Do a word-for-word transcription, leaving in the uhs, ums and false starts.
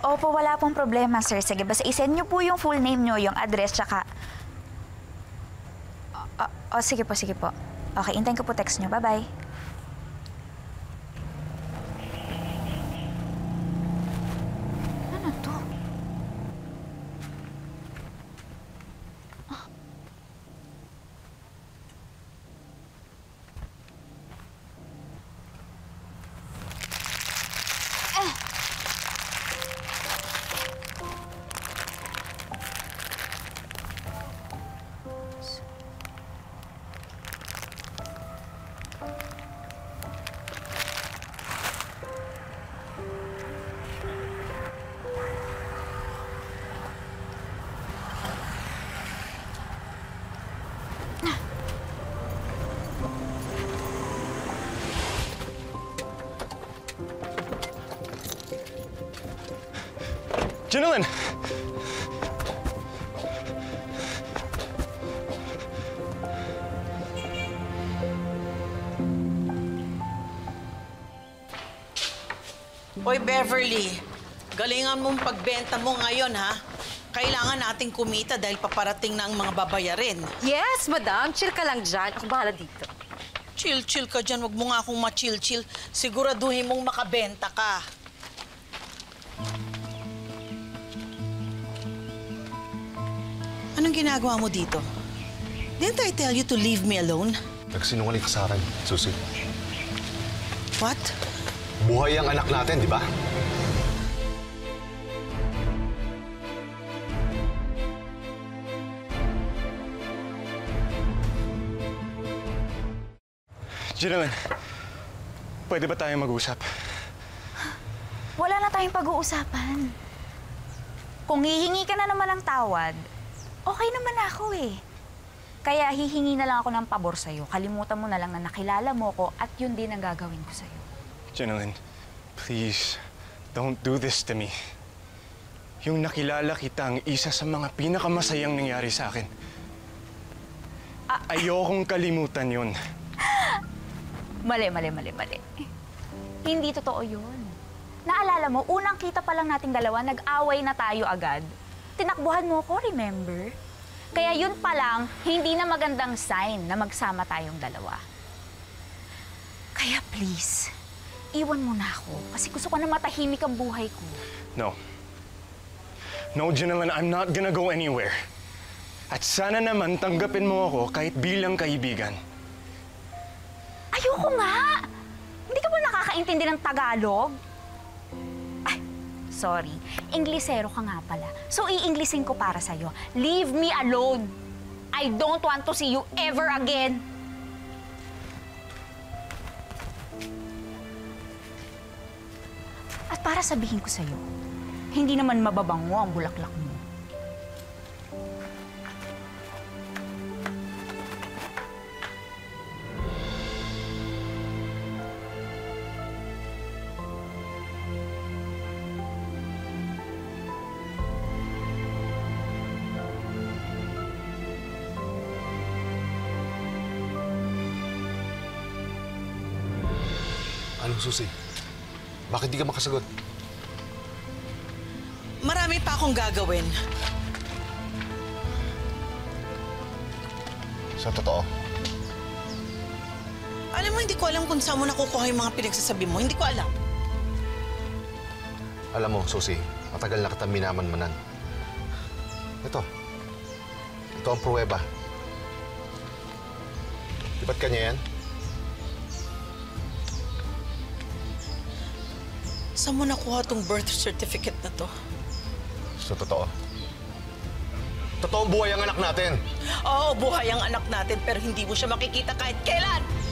Opo, wala pong problema, sir. Sige, basta isend niyo po yung full name niyo, yung address, tsaka... O, oh, sige po, sige po. Okay, intayin ko po text niyo. Bye-bye. Ano to? Ginalyn! Hoy, Beverly, galingan mong pagbenta mo ngayon, ha? Kailangan nating kumita dahil paparating na ang mga babayarin. Yes, madam. Chill ka lang dyan. Ako bahala dito. Chill-chill ka dyan. Huwag mo nga akong ma-chill-chill. Siguraduhin mong makabenta ka. Anong ginagawa mo dito? Didn't I tell you to leave me alone? Nagsinungaling ka sa akin, Susie. What? Buhay ang anak natin, di ba? Ginalyn, pwede ba tayong mag-usap? Wala na tayong pag-uusapan. Kung hihingi ka na naman ng tawad, okay naman ako eh. Kaya hihingi na lang ako ng pabor sa'yo. Kalimutan mo na lang na nakilala mo ko at yun din ang gagawin ko sa'yo. Ginalyn, please, don't do this to me. Yung nakilala kita ang isa sa mga pinakamasayang nangyari sa akin. Ah. Ayokong kalimutan yun. Mali, mali, mali, mali. Hindi totoo yun. Naalala mo, unang kita pa lang nating dalawa, nag-away na tayo agad. Tinakbuhan mo ko, remember? Kaya yun pa lang, hindi na magandang sign na magsama tayong dalawa. Kaya please, iwan mo na ako kasi gusto ko na matahimik ang buhay ko. No. No, Ginalyn, I'm not gonna go anywhere. At sana naman tanggapin mo ako kahit bilang kaibigan. Ayoko nga! Hindi ka ba nakakaintindi ng Tagalog? Ay, sorry. Inglesero ka nga pala. So, i-Englishin ko para sa'yo. Leave me alone! I don't want to see you ever again! At para sabihin ko sa'yo, hindi naman mababango ang bulaklak mo. Anong, Susie? Bakit di ka makasagot? Marami pa akong gagawin. Sa totoo? Alam mo, hindi ko alam kung saan mo nakukuha yung mga pinagsasabi mo. Hindi ko alam. Alam mo, Susie, matagal na kitang minamanmanan. Ito. Ito ang pruweba. Di ba't kanya yan? Saan mo nakuha tong birth certificate na to? Sa totoo? Totoong buhay ang anak natin. Oo, buhay ang anak natin, pero hindi mo siya makikita kahit kailan.